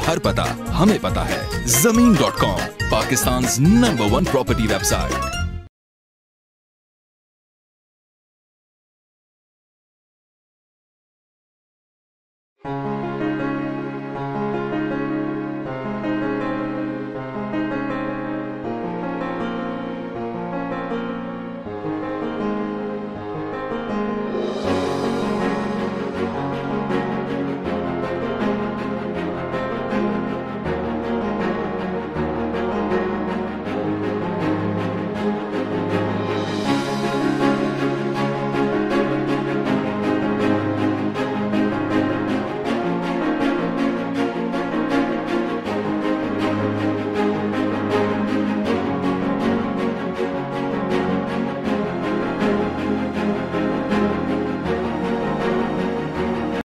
हर पता हमें पता है। Zameen.com, Pakistan's #1 property website।